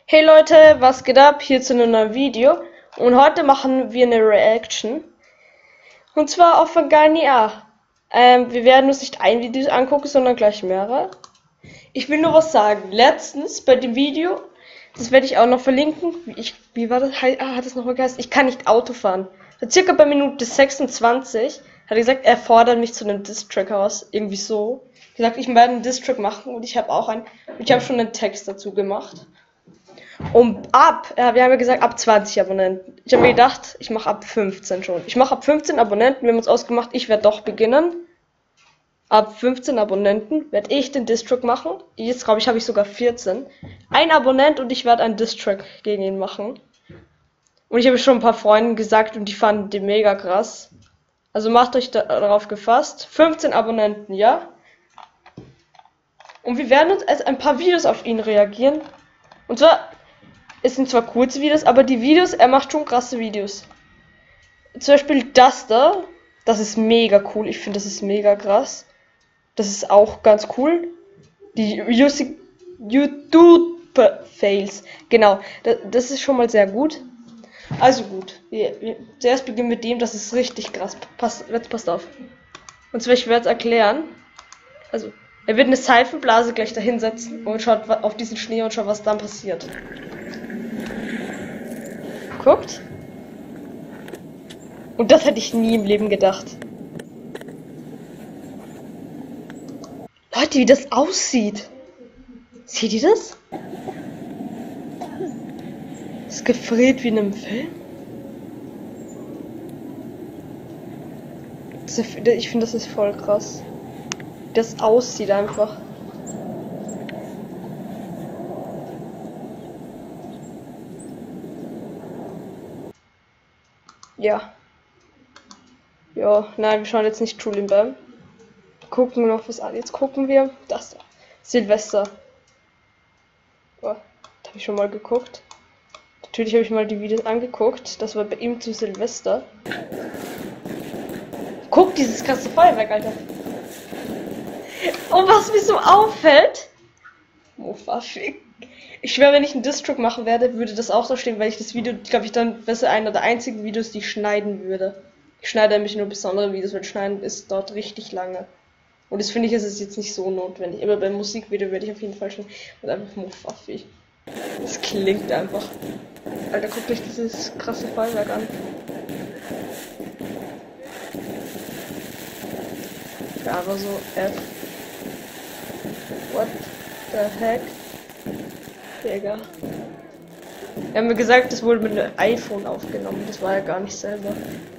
Hey Leute, was geht ab? Hier zu einem neuen Video. Und heute machen wir eine Reaction. Und zwar auf Vagania. Wir werden uns nicht ein Video angucken, sondern gleich mehrere. Ich will nur was sagen. Letztens bei dem Video, das werde ich auch noch verlinken. Wie war das? Hat es nochmal geheißen? Ich kann nicht Auto fahren. Circa bei Minute 26 hat er gesagt, er fordert mich zu einem Diss-Track aus. Irgendwie so. Gesagt, ich werde einen Diss-Track machen und ich habe auch einen. Und ich habe schon einen Text dazu gemacht. Wir haben ja gesagt, ab 20 Abonnenten. Ich habe mir gedacht, ich mache ab 15 schon. Ich mache ab 15 Abonnenten, wir haben uns ausgemacht, ich werde doch beginnen. Ab 15 Abonnenten werde ich den Diss-Track machen. Jetzt glaube ich, habe ich sogar 14. Ein Abonnent und ich werde einen Diss-Track gegen ihn machen. Und ich habe schon ein paar Freunden gesagt und die fanden den mega krass. Also macht euch darauf gefasst. 15 Abonnenten, ja. Und wir werden uns als ein paar Videos auf ihn reagieren. Und zwar, es sind zwar kurze Videos, aber die Videos, er macht schon krasse Videos. Zum Beispiel das da, das ist mega cool. Ich finde, das ist mega krass. Das ist auch ganz cool. Die YouTube-Fails. Genau, das ist schon mal sehr gut. Also gut, zuerst beginnen wir mit dem, das ist richtig krass. Jetzt passt auf. Und zwar, ich werde es erklären. Also, er wird eine Seifenblase gleich dahinsetzen und schaut auf diesen Schnee und schaut, was dann passiert. Guckt. Und das hätte ich nie im Leben gedacht. Leute, wie das aussieht. Seht ihr das? Es gefriert wie in einem Film. Ich finde, das ist voll krass. Wie das aussieht einfach. Ja. Ja, nein, wir schauen jetzt nicht Julian Bam. Gucken noch was an. Jetzt gucken wir das da. Silvester. Oh, da habe ich schon mal geguckt. Natürlich habe ich mal die Videos angeguckt. Das war bei ihm zu Silvester. Guck, dieses krasse Feuerwerk, Alter. Und was mir so auffällt. Ich schwöre, wenn ich einen Diss-Track machen werde, würde das auch so stehen, weil ich das Video, glaube ich, dann besser einer der einzigen Videos, die ich schneiden würde. Ich schneide nämlich nur besondere Videos, weil schneiden ist dort richtig lange. Und das finde ich, ist es jetzt nicht so notwendig. Aber beim Musikvideo werde ich auf jeden Fall schon und einfach Mufaffi. Das klingt einfach. Alter, guckt euch dieses krasse Feuerwerk an. Ja, aber so F. What the heck? Digga. Wir haben mir gesagt, das wurde mit einem iPhone aufgenommen. Das war ja gar nicht selber.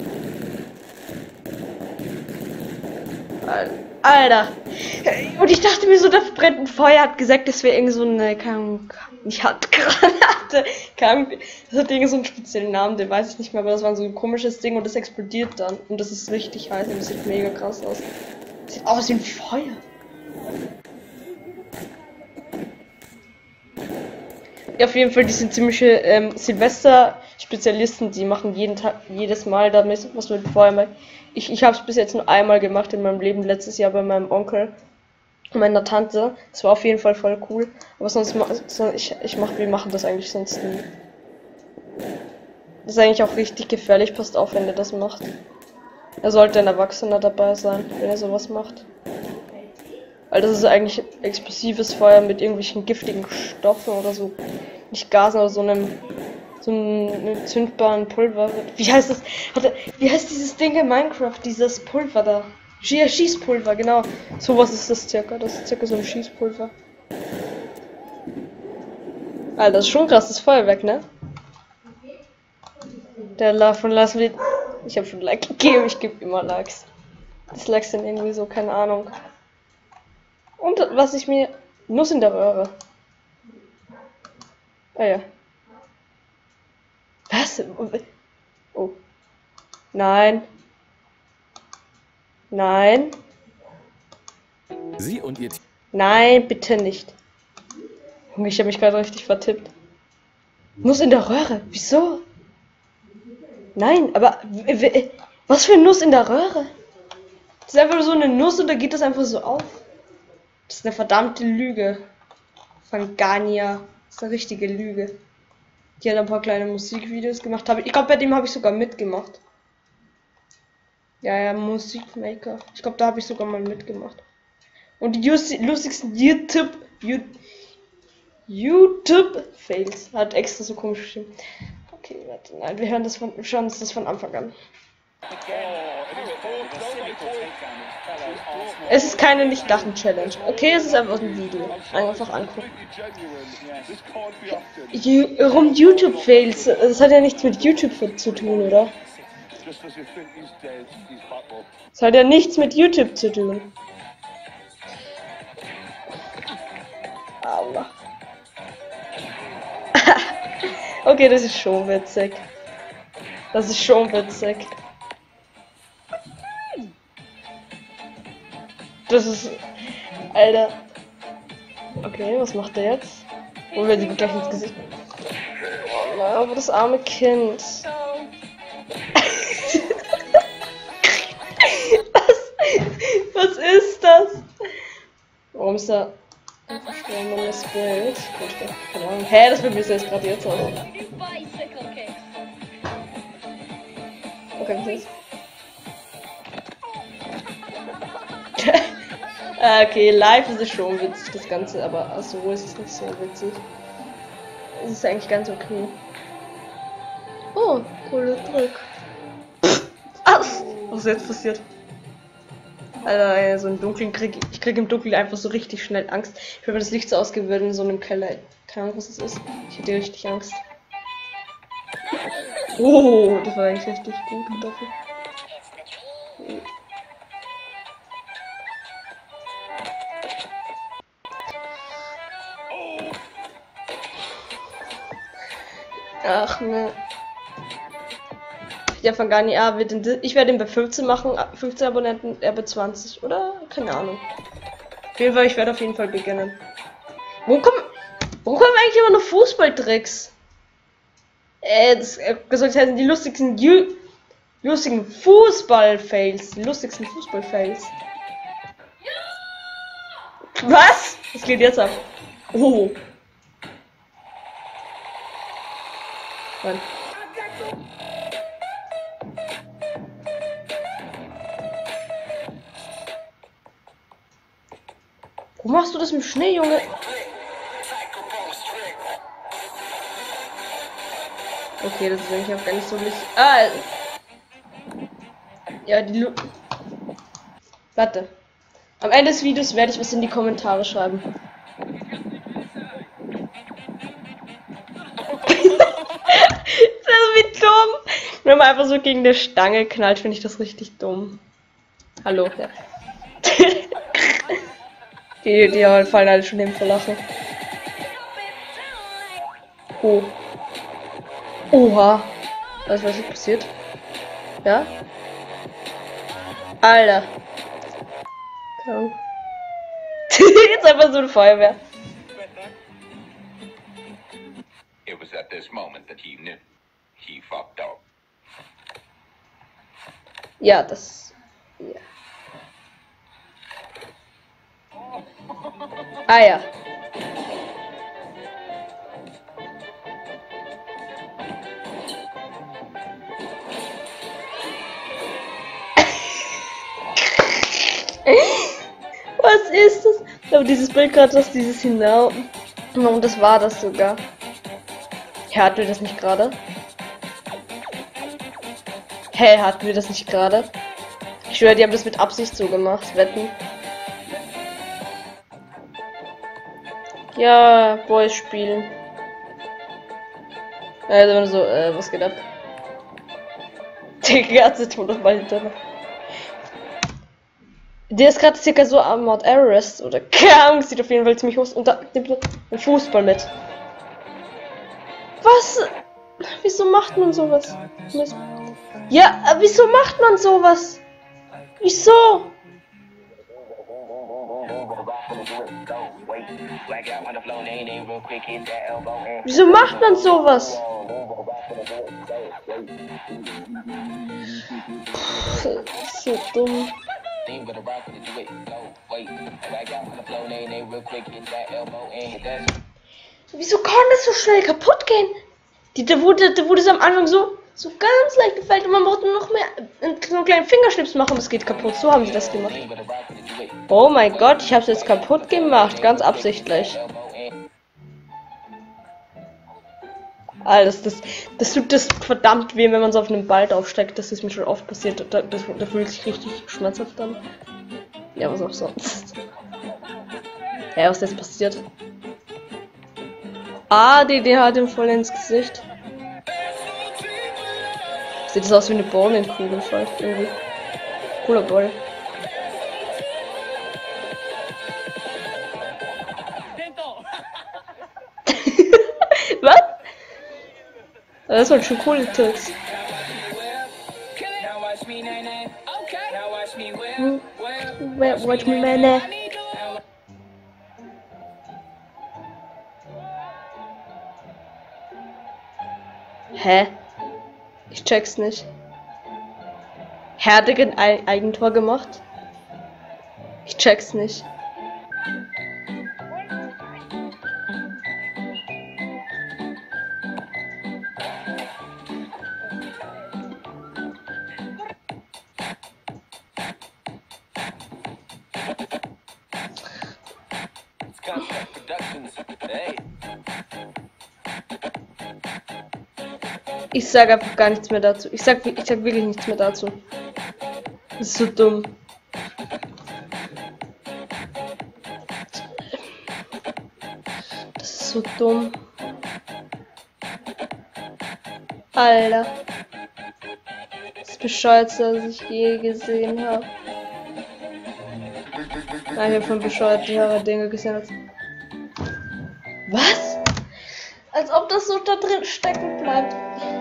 Alter. Und ich dachte mir so, da brennt ein Feuer. Hat gesagt, das wäre irgend so eine, nicht Handgranate. Das hat irgend so einen speziellen Namen, den weiß ich nicht mehr. Aber das war so ein komisches Ding und das explodiert dann. Und das ist richtig heiß und das sieht mega krass aus. Sieht aus wie ein Feuer. Ja, auf jeden Fall, die sind ziemliche Silvester-Spezialisten, die machen jedes Mal damit was mit Feuerwerk. Ich habe es bis jetzt nur einmal gemacht in meinem Leben, letztes Jahr bei meinem Onkel und meiner Tante. Das war auf jeden Fall voll cool. Aber sonst wir machen das eigentlich sonst nie. Das ist eigentlich auch richtig gefährlich, passt auf, wenn ihr das macht. Da sollte ein Erwachsener dabei sein, wenn er sowas macht. Weil das ist eigentlich explosives Feuer mit irgendwelchen giftigen Stoffen oder so. Nicht Gasen, aber so einem zündbaren Pulver. Wie heißt das? Wie heißt dieses Ding in Minecraft? Dieses Pulver da. Schießpulver, genau. Sowas ist das circa. Das ist circa so ein Schießpulver. Alter, das ist schon krass, das Feuerwerk, ne? Der davon lassen wir. Ich habe schon Like gegeben, ich gebe immer Likes. Dislikes sind irgendwie so, keine Ahnung. Und was ich mir. Nuss in der Röhre. Ah ja. Was? Oh. Nein. Nein. Sie und ihr Nein, bitte nicht. Junge, ich habe mich gerade richtig vertippt. Nuss in der Röhre? Wieso? Nein, aber. Was für ein Nuss in der Röhre? Das ist einfach so eine Nuss und da geht das einfach so auf. Das ist eine verdammte Lüge. Vagania. Das ist eine richtige Lüge. Die hat ein paar kleine Musikvideos gemacht. Ich glaube, bei dem habe ich sogar mitgemacht. Ja, Musikmaker. Ich glaube, da habe ich sogar mal mitgemacht. Und die lustigsten YouTube-Fails. Hat extra so komisch geschrieben. Okay, warte. Nein, wir schauen uns das von Anfang an. Es ist keine Nicht-Lachen-Challenge. Okay, es ist einfach ein Video. Einfach angucken. Warum YouTube-Fails? Das hat ja nichts mit YouTube zu tun, oder? Das hat ja nichts mit YouTube zu tun. Aua. Okay, das ist schon witzig. Das ist schon witzig. Das ist... Alter. Okay, was macht der jetzt? Oh, wir die gleich ins Gesicht. Oh nein, aber das arme Kind. Was ist das? Warum ist da ein verschwommenes Bild? Keine Ahnung. Hä, das Bild ist jetzt gerade jetzt aus. Okay, was ist? Okay, live ist es schon witzig, das Ganze, aber so ist es nicht so witzig. Es ist eigentlich ganz okay. Oh, cooler Drück. Was ist jetzt passiert? Alter, so im Dunkeln krieg im Dunkeln einfach so richtig schnell Angst. Ich habe das Licht so ausgewählt in so einem Keller. Keine Ahnung, was das ist. Ich hätte richtig Angst. Oh, das war eigentlich richtig gut dafür. Ach ne. Ja, von Gani A wird ich werde ihn bei 15 machen, 15 Abonnenten, er bei 20, oder? Keine Ahnung. Auf jeden Fall, ich werde auf jeden Fall beginnen. Warum kommen eigentlich immer nur Fußballtricks? Das soll heißen, die lustigen Fußball-Fails. Die lustigsten Fußball-Fails. Was? Was geht jetzt ab? Oh. Mann. Wo machst du das mit Schnee, Junge? Okay, das ist eigentlich auch gar nicht so wichtig. Ah! Ja, Warte. Am Ende des Videos werde ich was in die Kommentare schreiben. Das ist wie dumm. Wenn man einfach so gegen eine Stange knallt, finde ich das richtig dumm. Hallo. Ja. Die fallen alle schon hin vor Lachen. Oh. Oha. Was ist passiert? Ja? Alter. Komm. Jetzt einfach so eine Feuerwehr. It was at this moment that he knew he fucked up. Ja, das. Ja. Ah ja. Was ist das? Aber dieses Bild gerade, das dieses hinaus. Und das war das sogar. Ja, hatten wir das nicht gerade? Hä, hatten wir das nicht gerade? Ich schwöre, die haben das mit Absicht so gemacht. Wetten. Ja, Boys spielen. Also so, was geht ab? Die ganze tun doch mal hinterher. Der ist gerade circa so am Mount Everest oder keine Ahnung, sieht auf jeden Fall ziemlich hoch und da nimmt ein Fußball mit. Was? Wieso macht man sowas? Ja, wieso macht man sowas? Wieso? Wieso macht man sowas? So dumm. Wieso kann das so schnell kaputt gehen? Da wurde es am Anfang so ganz leicht gefällt und man braucht nur noch mehr so einen kleinen Fingerschnips machen und es geht kaputt. So haben sie das gemacht. Oh mein Gott, ich habe es jetzt kaputt gemacht, ganz absichtlich. Alles, das tut das verdammt weh, wenn man so auf einen Ball draufsteckt. Das ist mir schon oft passiert. Da fühlt sich richtig schmerzhaft an. Ja, was auch sonst. Ja, was ist jetzt passiert? Ah, die hat ihm voll ins Gesicht. Sieht das aus wie eine Bowlingkugel, vielleicht irgendwie. Cooler Ball. Was? Das waren schon coole Tricks. Watch me, man. Hä? Ich check's nicht. Herde ein Eigentor gemacht? Ich check's nicht. Ich sag einfach gar nichts mehr dazu. Ich sag wirklich nichts mehr dazu. Das ist so dumm. Das ist so dumm. Alter. Das Bescheuertste, was ich je gesehen habe. Nein, ich habe von bescheuertere Dinge gesehen. Was? Als ob das so da drin stecken bleibt.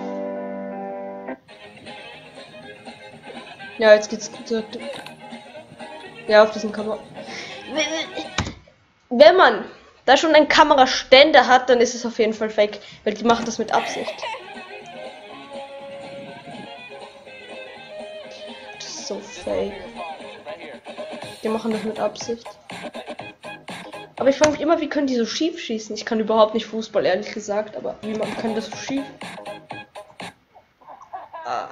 Ja, jetzt geht's zurück. Ja, auf diesen Kamera. Wenn man da schon einen Kameraständer hat, dann ist es auf jeden Fall fake, weil die machen das mit Absicht. Das ist so fake. Die machen das mit Absicht. Aber ich frage mich immer, wie können die so schief schießen? Ich kann überhaupt nicht Fußball, ehrlich gesagt, aber wie man kann das so schief? Ah.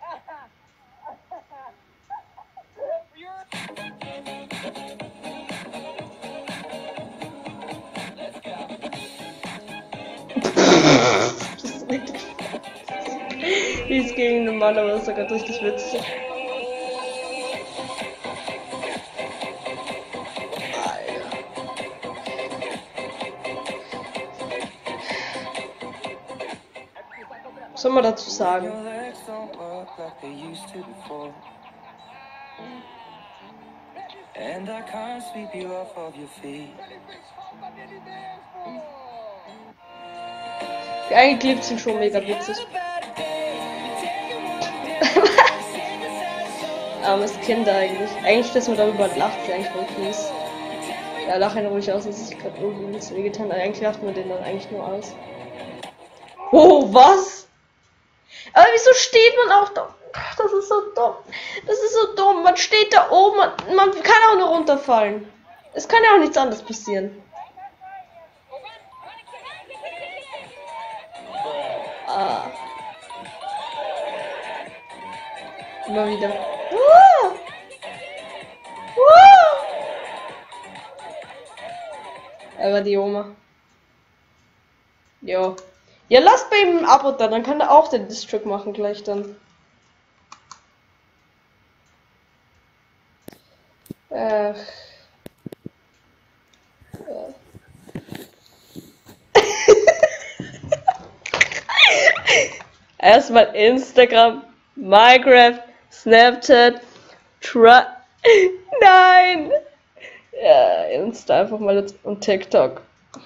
Wie es gegen den Mann, aber das ist ja gerade richtig witzig. Was soll man dazu sagen? Die eigenen Clips sind schon mega witzig. Armes Kind eigentlich. Eigentlich, dass man darüber lacht, ist eigentlich voll fies. Ja, lach ihn ruhig aus, dass ich gerade irgendwie nichts wehgetan habe. Eigentlich lacht man den dann eigentlich nur aus. Oh, was? Aber wieso steht man auch da? Das ist so dumm. Das ist so dumm. Man steht da oben, man kann auch nur runterfallen. Es kann ja auch nichts anderes passieren. Ah. Immer wieder. Er war die Oma. Jo. Ja, lasst bei ihm ein Abo da, dann kann er auch den District machen gleich dann. Erstmal Instagram, Minecraft, Snapchat, Nein! Ja, Insta einfach mal und TikTok.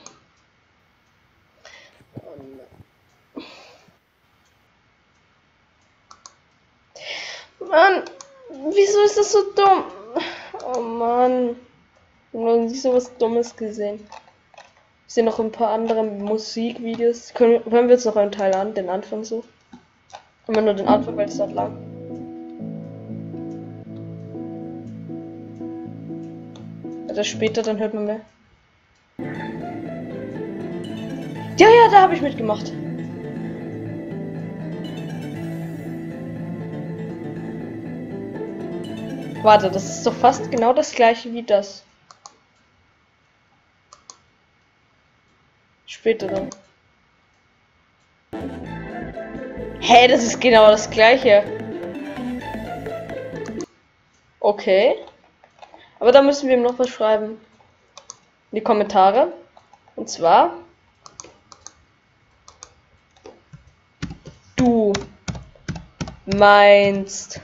Mann, wieso ist das so dumm? Oh Mann. Ich habe noch nie so was Dummes gesehen. Ich sehe noch ein paar andere Musikvideos. Hören wir jetzt noch einen Teil an, den Anfang so. Immer nur den Anfang, weil es halt lang. Das später, dann hört man mehr. Ja, ja, da habe ich mitgemacht. Warte, das ist doch fast genau das gleiche wie das. Später dann. Hä, das ist genau das gleiche. Okay. Aber da müssen wir ihm noch was schreiben. In die Kommentare. Und zwar. Du meinst.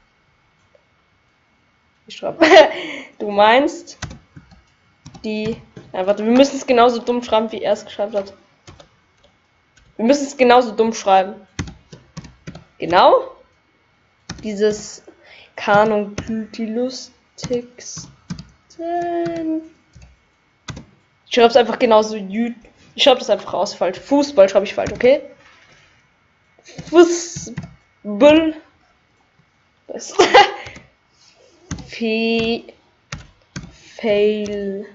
Ich schreibe. Du meinst die. Ja, warte, wir müssen es genauso dumm schreiben, wie er es geschrieben hat. Wir müssen es genauso dumm schreiben. Genau. Dieses Kanon, die lustigsten. Ich schreibe es einfach genauso. Ich schreibe das einfach aus falsch. Fußball schreibe ich falsch, okay? Fußball. Das Fail.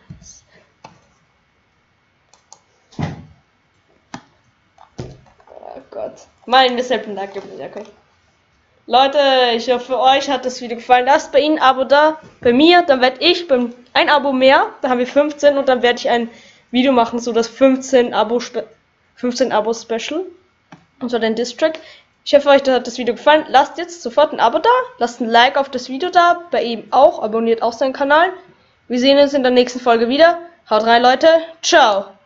Oh Gott. Mein Misshappen lag okay. Leute, ich hoffe, euch hat das Video gefallen. Lasst bei Ihnen ein Abo da. Bei mir, dann werde ich ein Abo mehr. Da haben wir 15 und dann werde ich ein Video machen, so das 15 Abo Special. Und zwar den Distrack. Ich hoffe, euch hat das Video gefallen. Lasst jetzt sofort ein Abo da. Lasst ein Like auf das Video da. Bei ihm auch. Abonniert auch seinen Kanal. Wir sehen uns in der nächsten Folge wieder. Haut rein, Leute. Ciao.